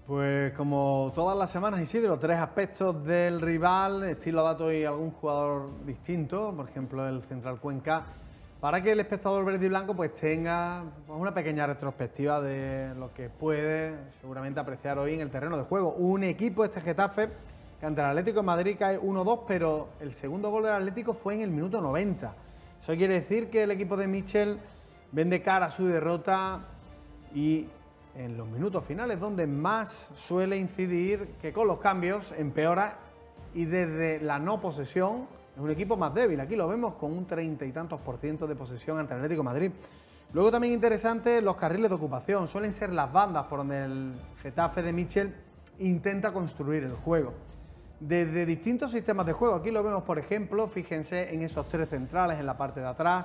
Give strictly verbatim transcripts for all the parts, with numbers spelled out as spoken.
Pues como todas las semanas, Isidro, tres aspectos del rival, estilo dato y algún jugador distinto, por ejemplo el Central Cuenca, para que el espectador verde y blanco pues tenga pues, una pequeña retrospectiva de lo que puede seguramente apreciar hoy en el terreno de juego. Un equipo, este Getafe, que ante el Atlético de Madrid cae uno dos, pero el segundo gol del Atlético fue en el minuto noventa. Eso quiere decir que el equipo de Michel vende cara a su derrota y en los minutos finales donde más suele incidir que con los cambios empeora y desde la no posesión es un equipo más débil. Aquí lo vemos con un treinta y tantos por ciento de posesión ante el Atlético de Madrid. Luego también interesante los carriles de ocupación, suelen ser las bandas por donde el Getafe de Michel intenta construir el juego. Desde distintos sistemas de juego, aquí lo vemos por ejemplo, fíjense en esos tres centrales en la parte de atrás,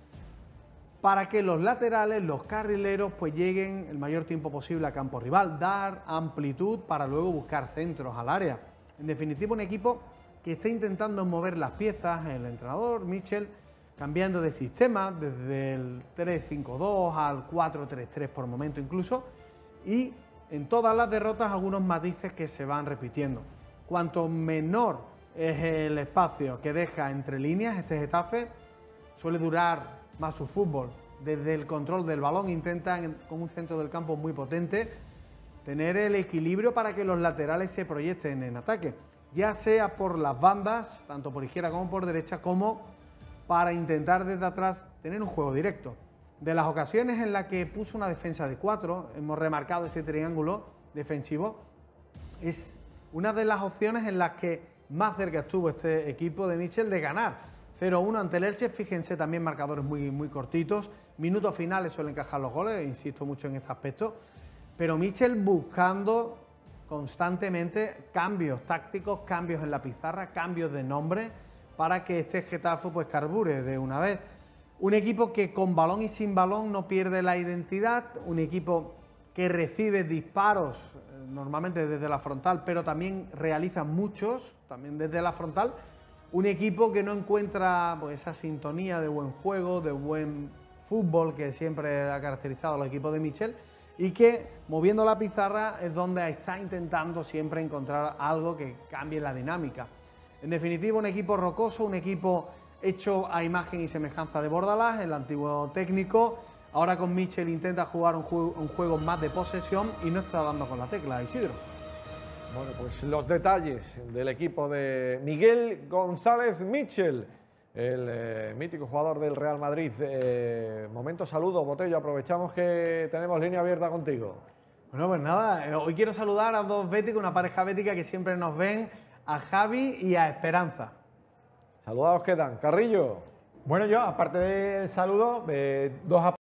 para que los laterales, los carrileros, pues lleguen el mayor tiempo posible a campo rival, dar amplitud para luego buscar centros al área. En definitiva, un equipo que está intentando mover las piezas, el entrenador Michel, cambiando de sistema desde el tres cinco dos al cuatro tres tres por momento incluso, y en todas las derrotas algunos matices que se van repitiendo. Cuanto menor es el espacio que deja entre líneas este Getafe, suele durar más su fútbol. Desde el control del balón intentan, con un centro del campo muy potente, tener el equilibrio para que los laterales se proyecten en ataque, ya sea por las bandas, tanto por izquierda como por derecha, como para intentar desde atrás tener un juego directo. De las ocasiones en las que puso una defensa de cuatro, hemos remarcado ese triángulo defensivo, es una de las opciones en las que más cerca estuvo este equipo de Michel de ganar. cero uno ante el Elche, fíjense también marcadores muy, muy cortitos, minutos finales suelen encajar los goles, insisto mucho en este aspecto, pero Michel buscando constantemente cambios tácticos, cambios en la pizarra, cambios de nombre, para que este Getafe pues carbure de una vez. Un equipo que con balón y sin balón no pierde la identidad, un equipo que recibe disparos normalmente desde la frontal, pero también realiza muchos, también desde la frontal. Un equipo que no encuentra pues, esa sintonía de buen juego, de buen fútbol que siempre ha caracterizado al equipo de Michel y que moviendo la pizarra es donde está intentando siempre encontrar algo que cambie la dinámica. En definitiva, un equipo rocoso, un equipo hecho a imagen y semejanza de Bordalás, el antiguo técnico. Ahora con Michel intenta jugar un juego, un juego más de posesión y no está dando con la tecla, Isidro. Bueno, pues los detalles del equipo de Miguel González Michel, el eh, mítico jugador del Real Madrid. Eh, momento saludo, Botello, aprovechamos que tenemos línea abierta contigo. Bueno, pues nada, hoy quiero saludar a dos béticos, una pareja bética que siempre nos ven, a Javi y a Esperanza. Saludados quedan. Carrillo. Bueno, yo, aparte del saludo, eh, dos